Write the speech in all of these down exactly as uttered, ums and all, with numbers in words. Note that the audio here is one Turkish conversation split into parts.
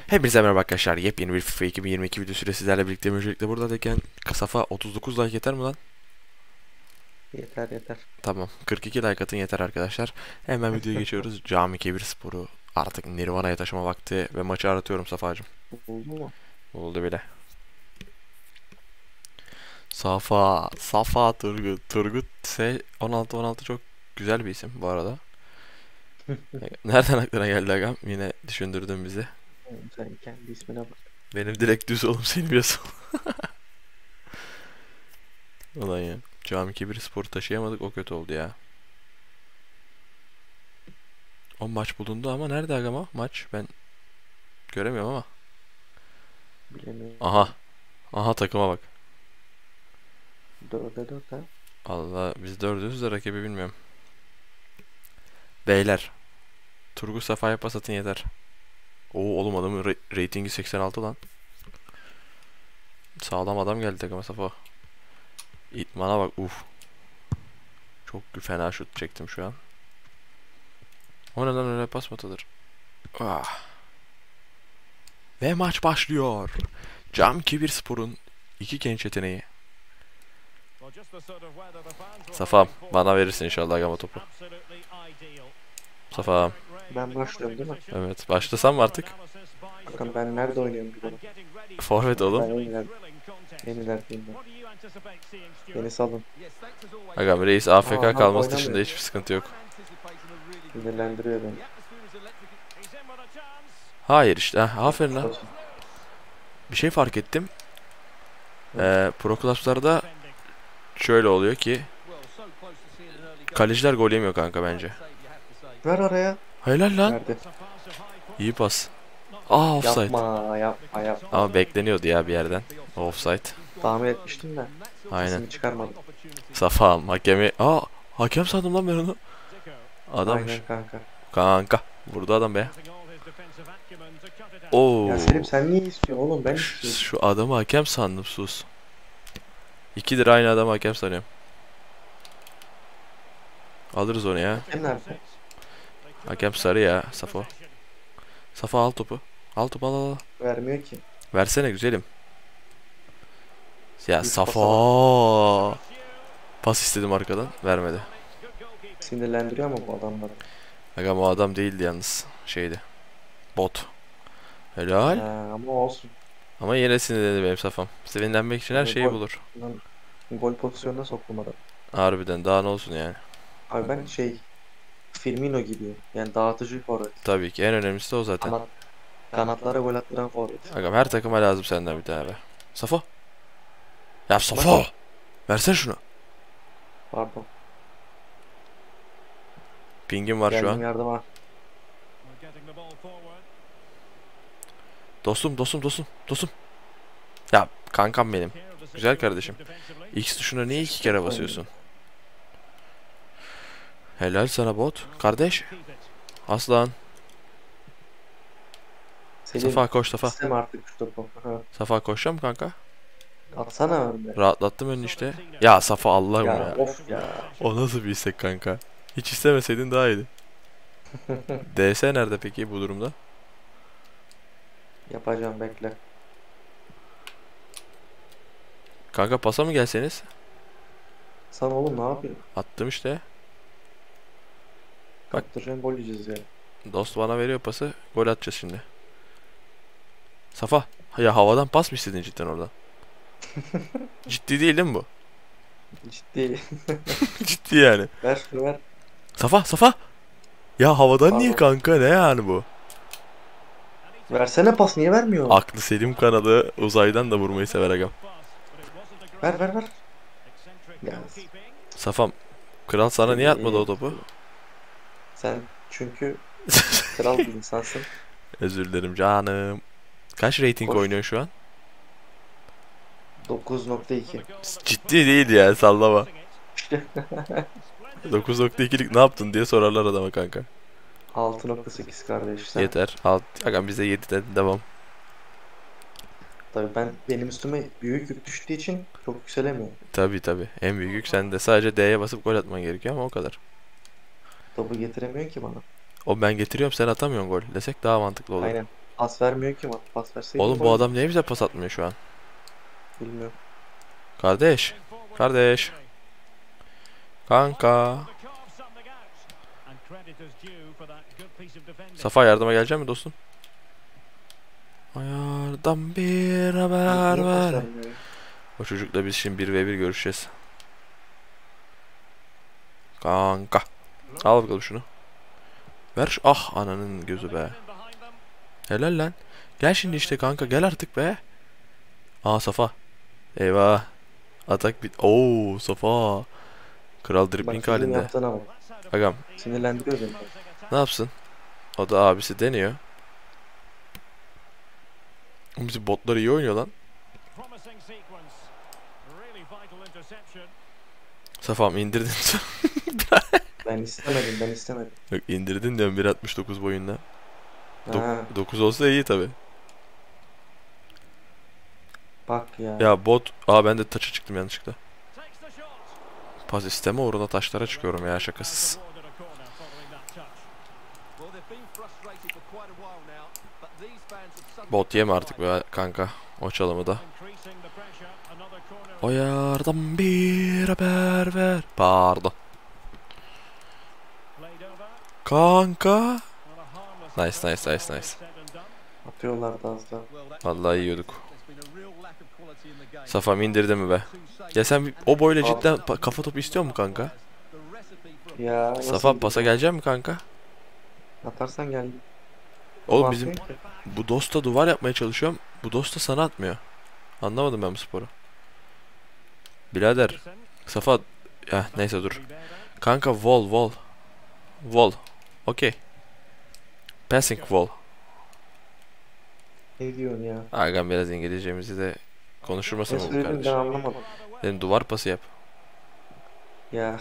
Hepinize merhaba arkadaşlar. Yepyeni bir FIFA iki bin yirmi iki video süresi sizlerle birlikte öncelikle buradayken Safa otuz dokuz like yeter mi lan? Yeter yeter. Tamam. kırk iki like atın yeter arkadaşlar. Hemen videoya geçiyoruz. Cami Kebir Sporu artık Nirvana'ya taşıma vakti ve maçı aratıyorum Safa'cığım. Oldu mu? Oldu bile. Safa, Safa Turgut. Turgut S on altı on altı çok güzel bir isim bu arada. Nereden aklına geldi agam? Yine düşündürdün bizi. Sen kendi ismine bak. Benim direkt düz oğlum seni biliyorsun. Ulan ya. Cami Kebir Sporu taşıyamadık, o kötü oldu ya. O maç bulundu ama nerede agam o maç? Ben göremiyorum ama. Bilemiyorum. Aha. Aha takıma bak. Dörde dört ha. Allah, biz dördüz de rakibi bilmiyorum. Beyler. Turgut Safa'ya pas atın yeter. Oo oğlum adamın ra ratingi seksen altı lan. Sağlam adam geldi takıma Safa. İtmana bak, uf. Çok fena şut çektim şu an. O neden öyle pas mı atılır? Ah. Ve maç başlıyor. Cam Kebir Spor'un iki genç yeteneği. Safa bana verirsin inşallah agama topu. Safa. Ben başlıyorum değil mi? Evet, başlasam mı artık? Bakın ben nerede oynuyorum bir bunu. Forvet Ben oğlum. en iler, en ilerideyim ben. Beni salın. Agam reis A F K Aa, kalması oynamıyor. dışında hiçbir sıkıntı yok. Sinirlendiriyor beni. Hayır işte, heh, aferin lan. Bir şey fark ettim. Ee, Pro Clubs'larda şöyle oluyor ki kaleciler gol yemiyor kanka bence. Ver araya. Helal lan. Nerede? İyi pas. Aa, offside. Yapma yapma yapma. Ama bekleniyordu ya bir yerden. Offside. Tahmin etmiştim de. Aynen. Sesini çıkarmadım. Safa hakemi. Aa, hakem sandım lan ben onu. Adammış. Aynen kanka. Kanka. Vurdu adam be. Oo. Ya Selim sen niye istiyorsun oğlum? Ben Şu, istiyorum. şu adamı hakem sandım, sus. İkidir aynı adamı hakem sanıyorum. Alırız onu ya. Hem nerede? Hakem sarı ya Safo. Safo al topu. Al topu, al al. al. Vermiyor ki. Versene güzelim. Ya Bir Safo. Pas istedim arkadan. Vermedi. Sinirlendiriyor ama bu adamları. Agam o adam değildi yalnız. Şeydi. Bot. Helal. Ha, ama olsun. Ama yine sinirlendi benim Safam. Sinirlenmek için her Yani şeyi gol, bulur. lan, gol pozisyonuna soktum adam. Harbiden daha ne olsun yani. Abi ben şey Firmino gibi yani dağıtıcı bir forvet. Tabii ki en önemlisi de o zaten. Kanat, kanatlara gol attıran forvet. Agam her takıma lazım senden bir tane be. Safo. Ya Safo. Versene şunu. Pardon. Pingim var şu Geldim an. yardıma. Dostum dostum dostum dostum. Ya kankam benim. Güzel kardeşim. X tuşuna niye iki kere basıyorsun? Helal sana bot. Kardeş. Aslan. Selim Safa koş Safa. isteme artık şu topu. Ha, Safa koşacağım kanka. atsana önüne. Rahatlattım önünü işte. Ya Safa Allah'ım Ya ya. of ya. O nasıl bir istek kanka? Hiç istemeseydin daha iyiydi. D S nerede peki bu durumda? Yapacağım bekle. Kanka pasa mı gelseniz? Sana oğlum ne yapıyorsun? Attım işte. Bak. Kaptıracaksın gol yiyeceğiz ya. Dost bana veriyor pası. Gol atacağız şimdi. Safa. Ya havadan pas mı istedin cidden oradan? Ciddi değil değil mi bu? Ciddi. Ciddi yani. Ver şunu ver. Safa Safa. Ya havadan niye Pardon. kanka, ne yani bu? Versene pas niye vermiyor? Aklı selim kanadı uzaydan da vurmayı sever agam. Ver ver ver. Ya Safam. Kral sana niye atmadı o iyi. topu? Sen çünkü kral bir insansın. Özür dilerim canım. Kaç rating Koş. oynuyor şu an? dokuz nokta iki. Ciddi değil ya, sallama. dokuz nokta ikilik ne yaptın diye sorarlar adama kanka. altı nokta sekiz kardeş sen. Yeter. Alt, agam bize yediden devam. Tabii ben benim üstüme büyük yük düştüğü için çok yükselemiyorum. Tabi tabi. En büyük yük sende. Sadece D'ye basıp gol atman gerekiyor ama o kadar. Topu getiremiyor ki bana. O ben getiriyorum, sen atamıyorsun gol desek daha mantıklı olur. Aynen. Pas vermiyor ki ama. Pas verseydi Oğlum bu gol. adam niye bize pas atmıyor şu an? Bilmiyorum. Kardeş. Kardeş. Kanka. Safa yardıma gelecek mi dostum? Ayardan bir haber Niye pas ver. vermiyor? O çocukla biz şimdi bir ve bir görüşeceğiz. Kanka. Al bakalım şunu. Ver şu. Ah ananın gözü be. Helal lan. Gel şimdi işte kanka gel artık be. Aa Safa. Eyvah. Atak bit. Oo Safa. Kral Bak dribbling senin halinde. yaptığın ama. Agam Sinirlendiriyor beni. ne yapsın? O da abisi deniyor. Bizim botlar iyi oynuyor lan. Safam indirdin. Ben istemedim ben istemedim. Yok indirdin diyorum bir altmış dokuz boyunda. Ha, dokuz olsa iyi tabi. bak ya. Ya bot. Aa ben de taça çıktım yanlışlıkla. Pas isteme uğruna taşlara çıkıyorum ya şakasız. Bot yeme artık be kanka. O çalımı da. O yardan bir haber ver. Pardon. Kanka. Nice nice nice nice. Atıyorlardı az daha. Vallahi yiyorduk. Safam indirdi mi be? Ya sen bir- o boyla cidden pa- kafa topu istiyor mu kanka? Ya nasıl Safa pasa gidiyor? gelecek mi kanka? Atarsan geldi. Oğlum Ama bizim atmıyor ki. bu dosta duvar yapmaya çalışıyorum. Bu dosta sana atmıyor. Anlamadım ben bu sporu. Birader. Safa. Ya neyse dur. Kanka wall wall. Wall. Okey. Passing wall. Ne diyorsun ya? Agam biraz İngilizcemizi de konuşurmasın Ne mı bu söyledin ben kardeşim? anlamadım. Dedim duvar pası yap. Ya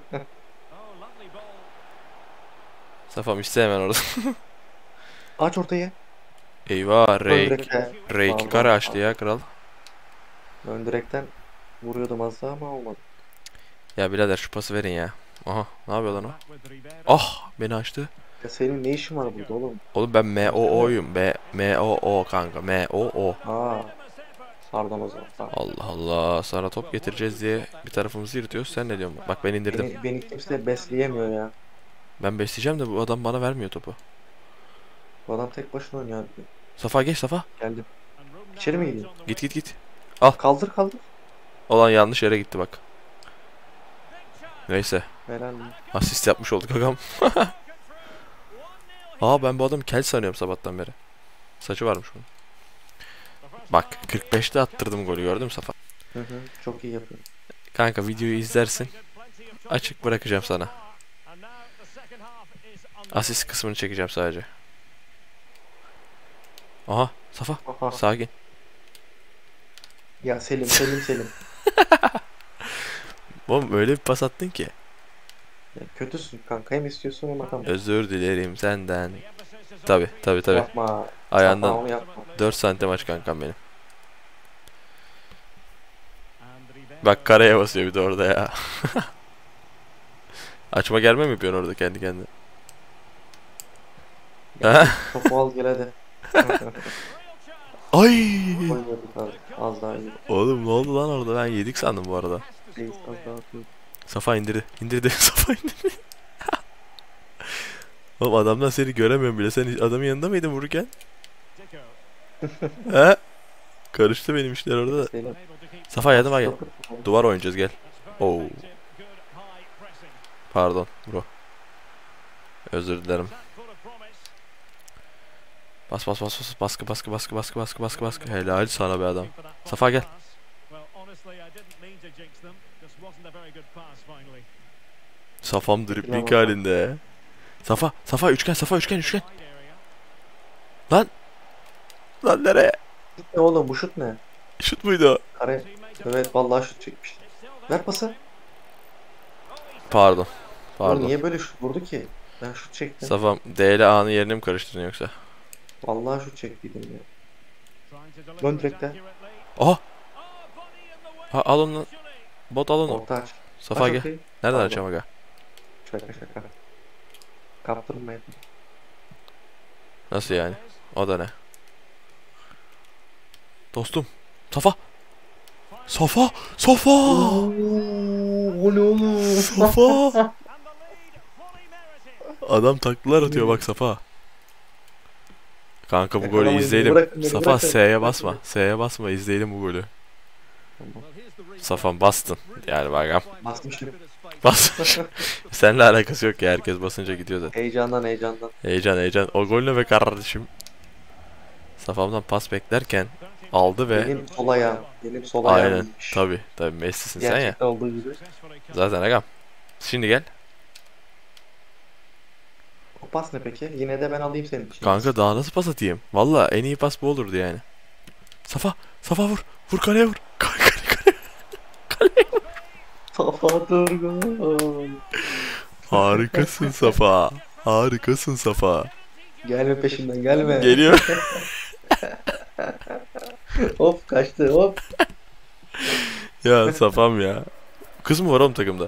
Safam iste hemen orada. aç ortayı. Eyvah Ön Ray. direkte. Ray iki Pardon. kare açtı ya kral. Ön direkten vuruyordum az daha ama olmadı. Ya birader şu pası verin ya. Aha ne yapıyor lan o? Ah beni açtı. Ya senin ne işin var burada oğlum? Oğlum ben M O O'yum. B M O O kanka. M O O. Aa. Pardon o zaman. Pardon. Allah Allah. Sana top getireceğiz diye bir tarafımızı yırtıyoruz. Sen ne diyorsun? Bak ben indirdim. Beni, beni kimse besleyemiyor ya. Ben besleyeceğim de bu adam bana vermiyor topu. Bu adam tek başına oynuyor abi. Safa geç Safa. Geldim. İçeri mi gideyim? Git git git. Kaldır kaldır. Olan yanlış yere gitti bak. Neyse. Helal. Asist yapmış olduk agam. Aa ben bu adamı kel sanıyorum sabahtan beri. Saçı varmış bunun. Bak kırk beşte attırdım golü gördün mü Safa? Hı hı, çok iyi yapıyor. Kanka videoyu izlersin. Açık bırakacağım sana. Asist kısmını çekeceğim sadece. Aha Safa Aha. sakin. Ya Selim Selim Selim. Oğlum öyle bir pas attın ki. Ya kötüsün kanka. Hem istiyorsun hem atamıyorsun. Özür dilerim senden. Tabi tabi tabi. Yapma. Yapma Ayağından onu yapma. dört santim aç kankam benim. Bak kareye basıyor bir de orada ya. Açma gelme mi yapıyorsun orada kendi kendine? Ha? Topu al gel hadi. Ay! Oynuyorduk az, az daha iyi. Oğlum ne oldu lan orada? Ben yedik sandım bu arada. Reis az daha atıyor. Safa indirdi. İndirdi. Safa indirdi. Oğlum adamdan seni göremiyorum bile. Sen adamın yanında mıydın vururken? He? Karıştı benim işler orada da. Selim. Safa yardıma gel. Topu- Duvar oynayacağız gel. Oo. Pardon bro. Özür dilerim. Bas bas bas bas baskı baskı baskı baskı baskı baskı baskı. Helal sana be adam. Safa gel. Safam dribbling halinde. Safa Safa üçgen Safa üçgen üçgen. Lan. Lan nereye? Şut ne oğlum bu şut ne? Şut muydu o? Kare. Evet vallahi şut çekmiş. Ver pası. Pardon. Oğlum Pardon. niye böyle şut vurdu ki? Ben şut çektim. Safam D ile A'nın yerini mi karıştırdın yoksa? Vallahi şut çektiydim ya. Ön direkte. Aha. Ha al onu. Bot al onu. Orta aç. Safa Aç gel. ortayı. Nereden Pardon. açacağım aga? Şaka şaka. Kaptırmayın. Nasıl yani? O da ne? Dostum. Safa. Safa. Safa. Oo, o ne oğlum? Safa. Adam taklalar atıyor bak Safa. Kanka bu golü Yakalamayın, izleyelim. bırakın beni, Safa bırakın. S'ye basma. S'ye basma, izleyelim bu golü. Safan bastın. Yani bagam. Basmışım. Bas. Seninle alakası yok ya, herkes basınca gidiyor zaten. Heyecandan heyecandan. Heyecan heyecan. O gol ne be kardeşim. Safamdan pas beklerken aldı ve Benim sol ayağım. Benim sol ayağım. aynen iyiymiş. tabi tabi Messi'sin sen ya. Gerçekten olduğu gibi. Zaten agam. Şimdi gel. O pas ne peki? Yine de ben alayım senin için. Kanka daha nasıl pas atayım? Valla en iyi pas bu olurdu yani. Safa. Safa vur. Vur kaleye vur. Kale kale kale. Safa Turgun. Harikasın Safa. Harikasın Safa. Gelme peşimden gelme. Geliyor. Hop kaçtı hop. Ya Safam ya. Kız mı var oğlum takımda?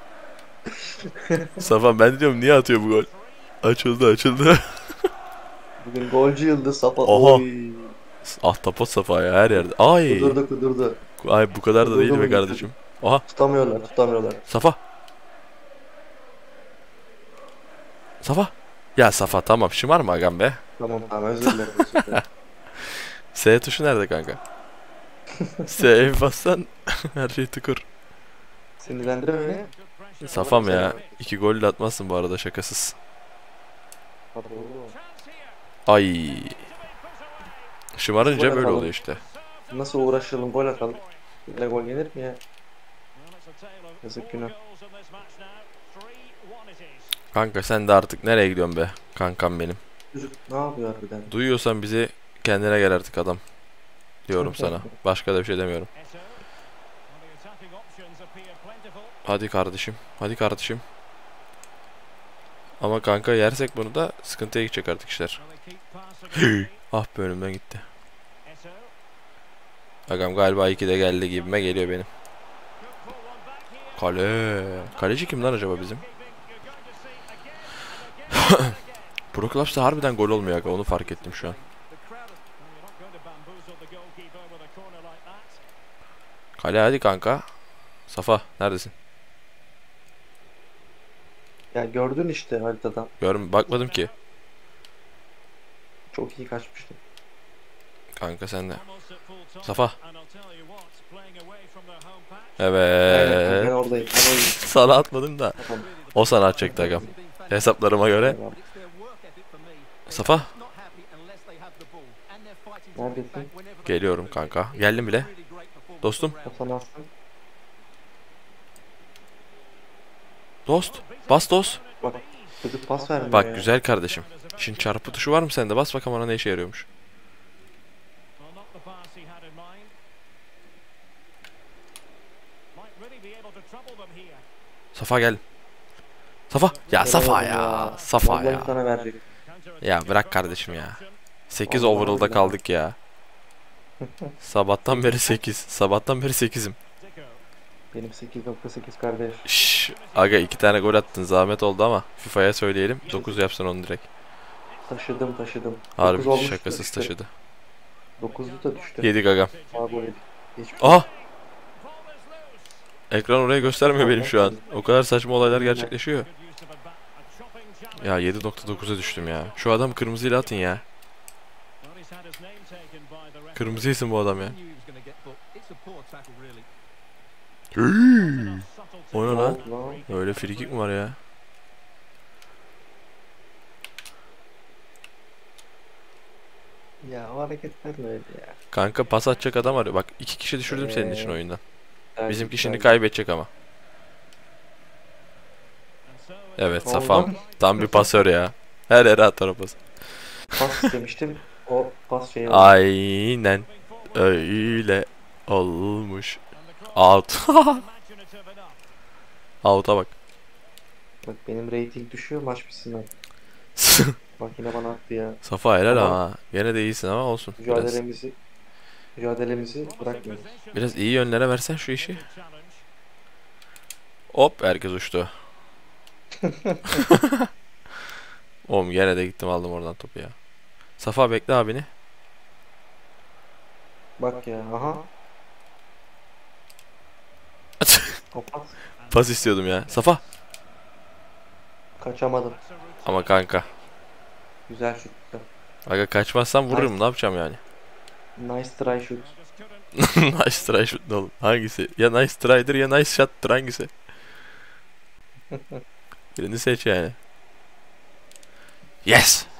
Safam, ben diyorum niye atıyor bu gol? Açıldı açıldı. Bugün golcü yıldız Safa. Oha. Oy. Ahtapot Safa ya, her yerde. Ay. Kudurdu kudurdu. Ay bu kadar da değil be kardeşim. Aha Tutamıyorlar tutamıyorlar. Safa. Safa. Ya Safa tamam, şımarma agam be. Tamam tamam özür dilerim. Özür dilerim. S tuşu nerede kanka? S'ye bassan her şey tıkır. Sinirlendirme beni. Safam ya. iki gol de atmazsın bu arada, şakasız. Ay. Şımarınca Gol böyle atalım. oluyor işte. Nasıl uğraşalım gol atalım. Böyle gol gelir mi ya? Yazık günah. Kanka sen de artık nereye gidiyorsun be kankam benim. Çocuk ne yapıyor harbiden? Duyuyorsan bizi, kendine gel artık adam. Diyorum sana. Başka da bir şey demiyorum. Hadi kardeşim. Hadi kardeşim. Ama kanka yersek bunu da sıkıntıya gidecek artık işler. Ah be, önümden gitti. Agam galiba iki de geldi gibime geliyor benim. Kale. Kaleci kim lan acaba bizim? Pro Clubs'ta harbiden gol olmuyor aga, onu fark ettim şu an. Kale hadi kanka. Safa neredesin? Ya gördün işte haritadan. Görüm bakmadım ki. Çok iyi kaçmıştım. Kanka sen de. Safa. Aynen, Evet. ben oradayım. Ben oradayım. Sana atmadım da. Tamam. O sana atacaktı agam. Hesaplarıma göre. Tamam. Safa. Neredesin? Geliyorum kanka. Geldim bile. Dostum. O sana alsın. Dost. Bas dost. Bak çocuk pas vermiyor Bak ya. güzel kardeşim. Şimdi çarpı tuşu var mı sende? Bas bakalım ona ne işe yarıyormuş. Safa gel. Safa. Ya Safa ya. Safa Vallahi ya. sana verecek. Ya bırak kardeşim ya. sekiz Vallahi overall'da billahi. kaldık ya. Sabahtan beri sekiz. Sabahtan beri sekizim. Benim sekiz nokta sekiz kardeş. Şşş. Aga iki tane gol attın, zahmet oldu ama FIFA'ya söyleyelim. dokuz yapsın onu direkt. Taşıdım taşıdım. Harbi Dokuz olmuş da şakasız düştü. taşıdı. dokuzlu da düştü. yedik agam. Abi yedik. Geçmiş. Aha. Ekran orayı göstermiyor benim şu an. O kadar saçma olaylar gerçekleşiyor. Ya yedi nokta dokuza düştüm ya. Şu adam kırmızıyla atın ya. Kırmızıysın bu adam ya. Hıı. O ne lan? Lan. Öyle frikik mi var ya? Ya o hareketler ne öyle ya. Kanka pas atacak adam arıyor. Bak iki kişi düşürdüm senin için Ee, oyundan. Evet, Bizimki şimdi güzel. kaybedecek ama. Evet Oldu. Safam. Tam bir pasör ya. Her yere atar o pas. Pas istemiştim. O pas şey oldu. Aynen. Öyle olmuş. Out. Out'a bak. Bak benim rating düşüyor maç bitsin. Bak yine bana attı ya. Safa helal Ama- ama. Gene de iyisin ama olsun. Biraz, Mücadelemizi mücadelemizi bırakmıyoruz. biraz iyi yönlere versen şu işi. Hop herkes uçtu. Oğlum gene de gittim aldım oradan topu ya. Safa bekle abini. Bak ya. Aha. Kapat. Pas istiyordum ya. Safa. Kaçamadım. Ama kanka. Güzel şut. Güzel. Aga kaçmazsam vururum. Ne yapacağım yani? Nice try şut. Nice try shot ne oğlum? Hangisi? Ya nice try'dır ya nice shot'tır, hangisi? Birini seç yani. Yes!